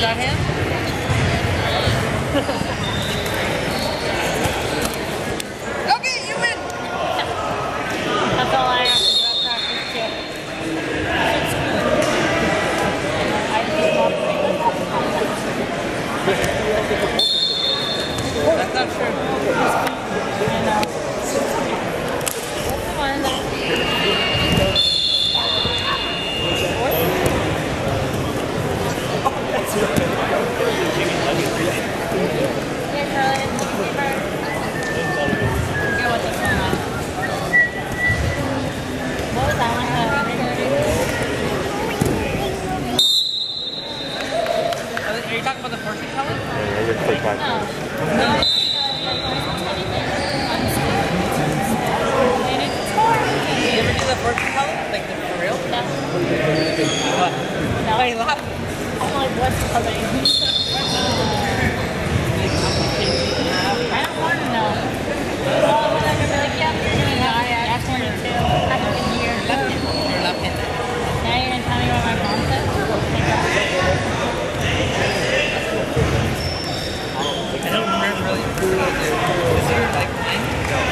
that hand? Okay, you win! That's all I have to do at practice too. That's not true. I know. What's the one that... Are you talking about the fortune teller? Yeah, you're fake back. You ever do the fortune teller? Like the for real? No. What? No. Why you laugh? I'm like, what's coming? I don't want to know. All of them are like, yeah, you're doing that. I asked 22. I took a year. You're left-handed. Now you're going to tell me what my mom said? I don't remember really who was it. Was it like mine?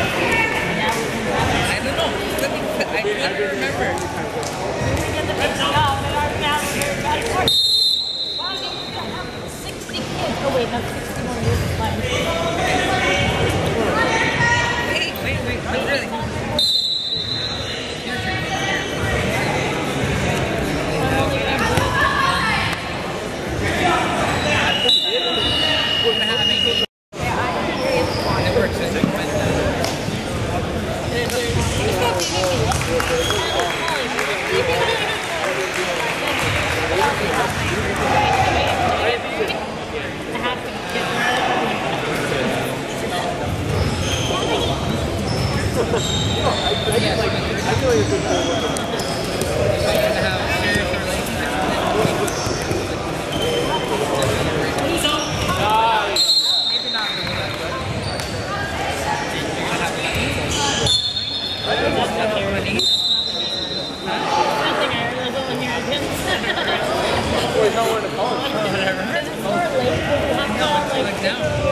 I don't know. I don't remember. We get the big job and our family are about to work. Why do you have 60 kids? Oh wait, no, 61 years is fine. Wait, no, really. Whatever. It's more late, but we have to like